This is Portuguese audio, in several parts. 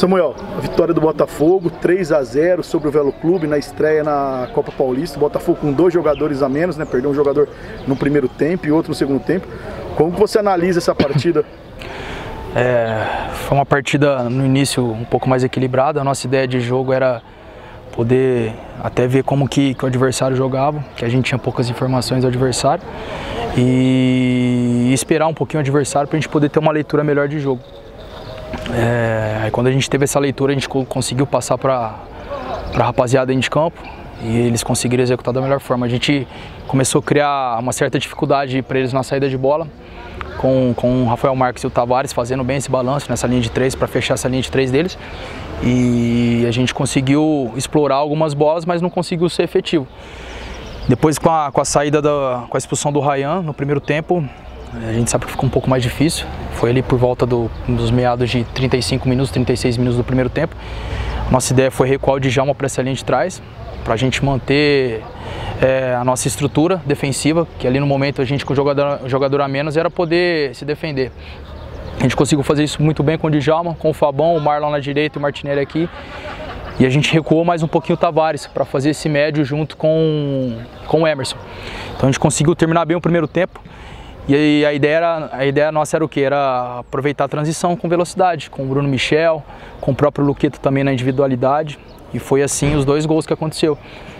Samuel, a vitória do Botafogo, 3-0 sobre o Velo Clube na estreia na Copa Paulista. O Botafogo com 2 jogadores a menos, né? Perdeu um jogador no primeiro tempo e outro no segundo tempo. Como você analisa essa partida? Foi uma partida no início um pouco mais equilibrada. A nossa ideia de jogo era poder até ver como que o adversário jogava, que a gente tinha poucas informações do adversário, e esperar um pouquinho o adversário para a gente poder ter uma leitura melhor de jogo. Aí quando a gente teve essa leitura, a gente conseguiu passar para a rapaziada dentro de campo e eles conseguiram executar da melhor forma. A gente começou a criar uma certa dificuldade para eles na saída de bola, com o Rafael Marques e o Tavares fazendo bem esse balanço nessa linha de 3 para fechar essa linha de 3 deles. E a gente conseguiu explorar algumas bolas, mas não conseguiu ser efetivo. Depois com a saída com a expulsão do Ryan no primeiro tempo, a gente sabe que ficou um pouco mais difícil. Foi ali por volta dos meados de 35 minutos, 36 minutos do primeiro tempo. Nossa ideia foi recuar o Djalma para essa linha de trás, para a gente manter a nossa estrutura defensiva, que ali no momento a gente com o jogador a menos era poder se defender. A gente conseguiu fazer isso muito bem com o Djalma, com o Fabão, o Marlon na direita e o Martinelli aqui. E a gente recuou mais um pouquinho o Tavares para fazer esse médio junto com o Emerson. Então a gente conseguiu terminar bem o primeiro tempo. E aí a ideia nossa era o quê? Era aproveitar a transição com velocidade, com o Bruno Michel, com o próprio Luqueta também na individualidade. E foi assim os 2 gols que aconteceu.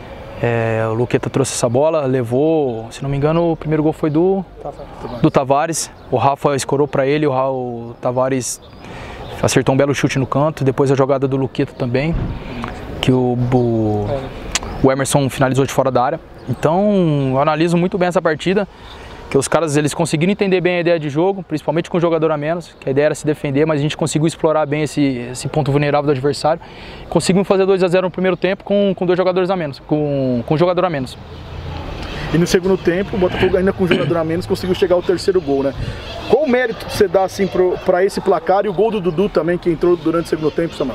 O Luqueta trouxe essa bola, levou, se não me engano, o primeiro gol foi do Tavares. O Rafa escorou para ele, o Tavares acertou um belo chute no canto. Depois a jogada do Luqueta também, que o Emerson finalizou de fora da área. Então eu analiso muito bem essa partida, que os caras eles conseguiram entender bem a ideia de jogo, principalmente com o jogador a menos, que a ideia era se defender, mas a gente conseguiu explorar bem esse ponto vulnerável do adversário. Conseguimos fazer 2-0 no primeiro tempo com 2 jogadores a menos, com um jogador a menos. E no segundo tempo, o Botafogo ainda com um jogador a menos conseguiu chegar ao 3º gol, né? Qual o mérito você dá assim, para esse placar e o gol do Dudu também, que entrou durante o segundo tempo, Samuel?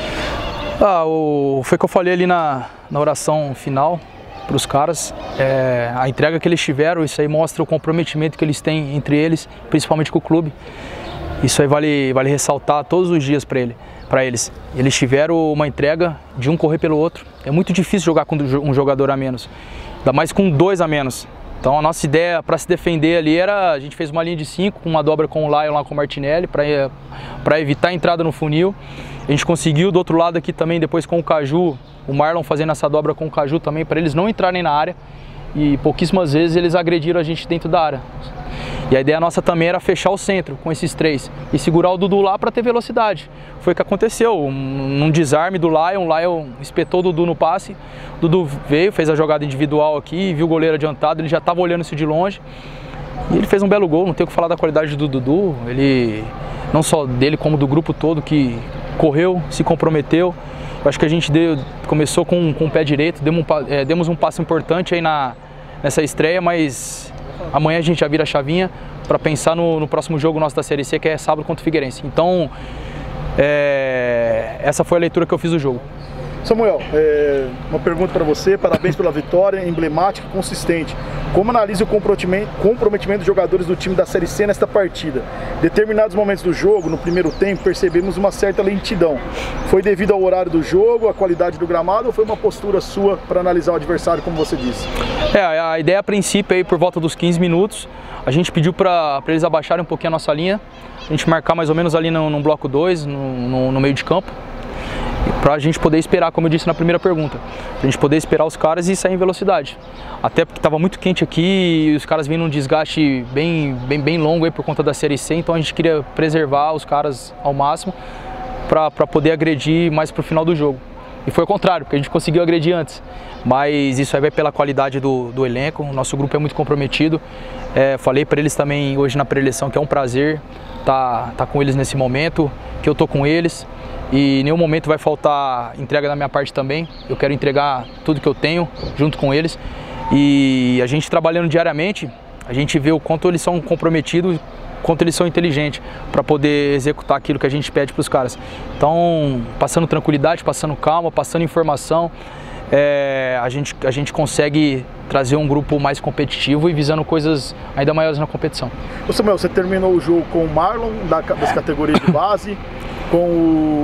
Foi o que eu falei ali na oração final para os caras, a entrega que eles tiveram, isso aí mostra o comprometimento que eles têm entre eles, principalmente com o clube. Isso aí vale ressaltar todos os dias para eles. Eles tiveram uma entrega de um correr pelo outro. É muito difícil jogar com um jogador a menos, ainda mais com 2 a menos. Então a nossa ideia para se defender ali era, a gente fez uma linha de 5, com uma dobra com o Lion lá com o Martinelli, para evitar a entrada no funil. A gente conseguiu do outro lado aqui também, depois com o Caju, o Marlon fazendo essa dobra com o Caju também, para eles não entrarem na área. E pouquíssimas vezes eles agrediram a gente dentro da área. E a ideia nossa também era fechar o centro com esses 3 e segurar o Dudu lá para ter velocidade. Foi o que aconteceu, num desarme do Lion, o Lion espetou o Dudu no passe, o Dudu veio, fez a jogada individual aqui, viu o goleiro adiantado, ele já estava olhando isso de longe. E ele fez um belo gol, não tenho o que falar da qualidade do Dudu, ele, não só dele como do grupo todo que correu, se comprometeu. Eu acho que a gente começou com o pé direito, demos um passo importante aí nessa estreia, mas amanhã a gente já vira a chavinha para pensar no próximo jogo nosso da Série C, que é sábado contra o Figueirense. Então, essa foi a leitura que eu fiz do jogo. Samuel, uma pergunta para você, parabéns pela vitória, emblemática e consistente. Como analisa o comprometimento dos jogadores do time da Série C nesta partida? Determinados momentos do jogo, no primeiro tempo, percebemos uma certa lentidão. Foi devido ao horário do jogo, à qualidade do gramado, ou foi uma postura sua para analisar o adversário, como você disse? A ideia a princípio, aí, por volta dos 15 minutos, a gente pediu para eles abaixarem um pouquinho a nossa linha, a gente marcar mais ou menos ali no bloco 2, no meio de campo, para a gente poder esperar, como eu disse na primeira pergunta, a gente poder esperar os caras e sair em velocidade. Até porque estava muito quente aqui e os caras vinham num desgaste bem longo aí por conta da Série C, então a gente queria preservar os caras ao máximo para poder agredir mais para o final do jogo. E foi o contrário, porque a gente conseguiu agredir antes. Mas isso aí vai pela qualidade do elenco, o nosso grupo é muito comprometido. Falei para eles também hoje na pré-eleição que é um prazer tá com eles nesse momento, que eu tô com eles. E em nenhum momento vai faltar entrega da minha parte também. Eu quero entregar tudo que eu tenho junto com eles. E a gente trabalhando diariamente, a gente vê o quanto eles são comprometidos, quanto eles são inteligentes para poder executar aquilo que a gente pede para os caras. Então, passando tranquilidade, passando calma, passando informação, a gente consegue trazer um grupo mais competitivo e visando coisas ainda maiores na competição. Ô Samuel, você terminou o jogo com o Marlon das categorias de base, com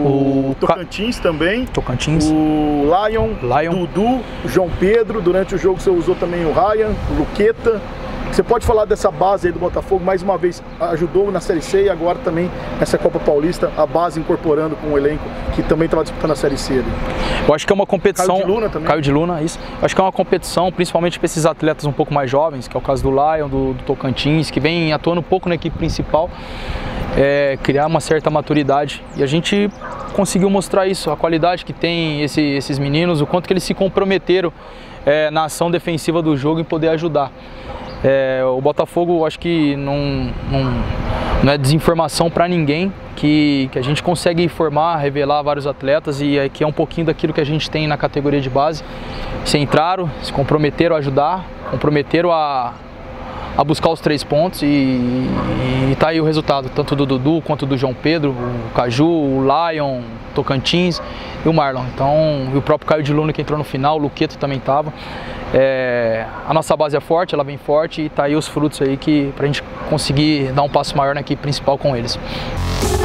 O Tocantins também. Tocantins. O Lion. Dudu, o João Pedro. Durante o jogo você usou também o Ryan, o Luqueta. Você pode falar dessa base aí do Botafogo, mais uma vez ajudou na Série C e agora também nessa Copa Paulista, a base incorporando com o elenco que também estava disputando a Série C ali. Eu acho que é uma competição... Caio de Luna também. Caio de Luna, isso. Eu acho que é uma competição, principalmente para esses atletas um pouco mais jovens, que é o caso do Lion, do Tocantins, que vem atuando um pouco na equipe principal, criar uma certa maturidade. E a gente conseguiu mostrar isso, a qualidade que tem esses meninos, o quanto que eles se comprometeram na ação defensiva do jogo em poder ajudar. O Botafogo, acho que não é desinformação para ninguém, que a gente consegue informar, revelar vários atletas, e aqui é um pouquinho daquilo que a gente tem na categoria de base. Se entraram, se comprometeram a ajudar, comprometeram a buscar os 3 pontos e tá aí o resultado, tanto do Dudu quanto do João Pedro, o Caju, o Lion, Tocantins e o Marlon. Então, e o próprio Caio de Luna que entrou no final, o Luqueto também estava. A nossa base é forte, ela vem forte e tá aí os frutos aí pra gente conseguir dar um passo maior na equipe principal com eles.